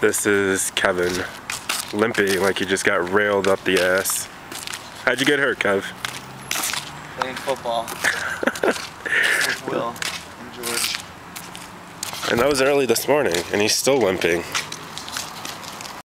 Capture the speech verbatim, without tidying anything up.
This is Kevin, limping like he just got railed up the ass. How'd you get hurt, Kev? Playing football with Will and George. And that was early this morning, and he's still limping.